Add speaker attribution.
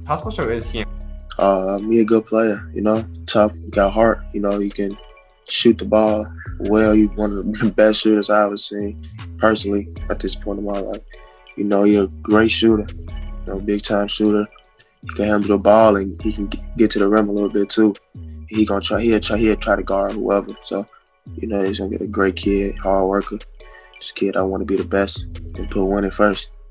Speaker 1: How special is he?
Speaker 2: He a good player, you know, tough, got heart, you know, he can shoot the ball well. He's one of the best shooters I ever seen personally at this point in my life. You know, he a great shooter, you know, big time shooter. He can handle the ball and he can get to the rim a little bit too. He gonna try. He'll try to guard whoever. So, you know, he's gonna get a great kid, hard worker. This kid, I want to be the best and put winning first.